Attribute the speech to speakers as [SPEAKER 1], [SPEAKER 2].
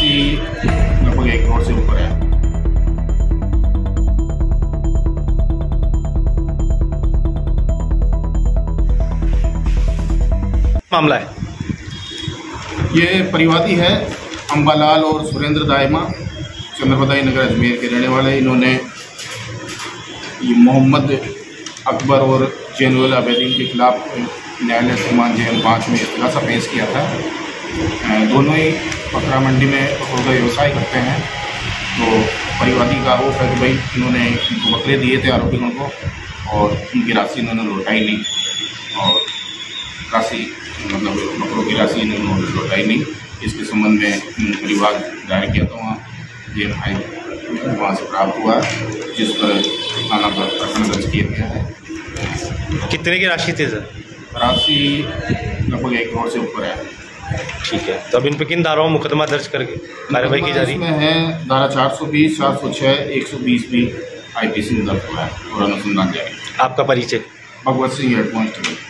[SPEAKER 1] राशि लगभग 1 करोड़ से ऊपर है।
[SPEAKER 2] मामला है
[SPEAKER 1] ये परिवादी है अंबालाल और सुरेंद्र दायमा, चंद्रपदाई नगर अजमेर के रहने वाले। इन्होंने ये मोहम्मद अकबर और जैनुल आबिदीन के खिलाफ न्यायालय सम्मान जेल 5 में खुलासा पेश किया था। दोनों ही बकरा मंडी में बकरों का व्यवसाय करते हैं। तो परिवादी का आरोप है कि भाई इन्होंने इनको बकरे दिए थे आरोपियों को और उनकी राशि इन्होंने लौटाई नहीं, और राशि मतलब बकरों की राशि इन्होंने लौटाई नहीं। इसके संबंध में परिवार दायर किया था, वहाँ जेल वहाँ से प्राप्त हुआ, जिस पर थाना पर प्रकरण दर्ज किया गया है।
[SPEAKER 2] कितने की राशि थी सर?
[SPEAKER 1] राशि लगभग 1 करोड़ से ऊपर है।
[SPEAKER 2] ठीक है, तो अब इन पर किन धाराओं में मुकदमा दर्ज करके कार्रवाई की जा रही है?
[SPEAKER 1] इसमें है धारा 420, 406, 120 भी IPC में दर्ज हुआ है और अनुसंधान जारी।
[SPEAKER 2] आपका परिचय?
[SPEAKER 1] Bhagwat Singh, head constable.